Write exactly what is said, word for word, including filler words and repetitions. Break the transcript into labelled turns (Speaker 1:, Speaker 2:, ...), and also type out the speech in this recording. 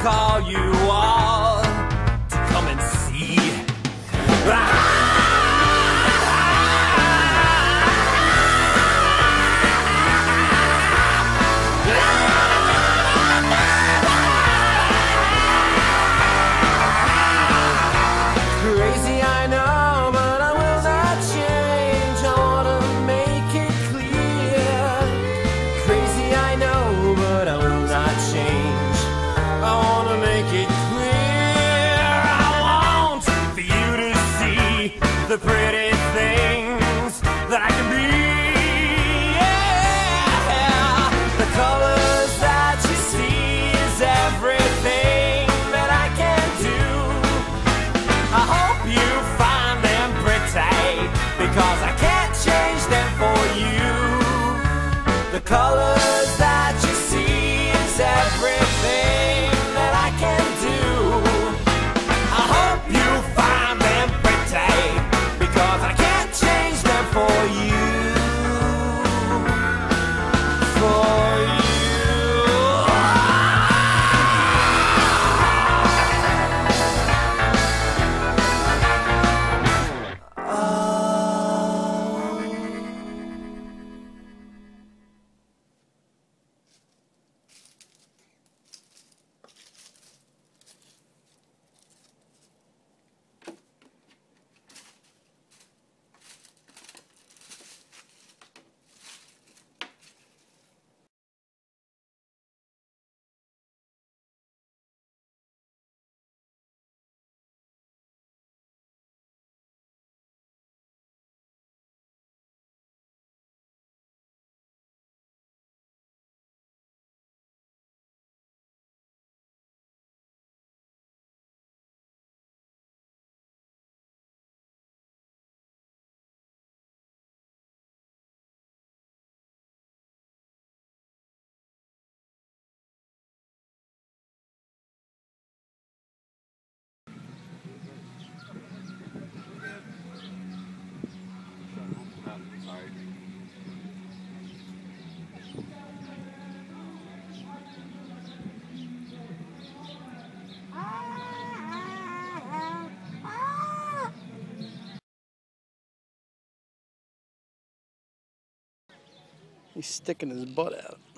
Speaker 1: call you all to come and see. Ah! Crazy, I know, but I will not change. I wanna make it clear. Crazy, I know, but I will not change. I wanna make it clear. I want for you to see the pretty things that I can be. Yeah, the colors that you see is everything that I can do. I hope you find them pretty, because I can't change them for you. The colors that you see is everything that I can do. I hope you find them pretty, because I can't change them for you. For you.
Speaker 2: He's sticking his butt out.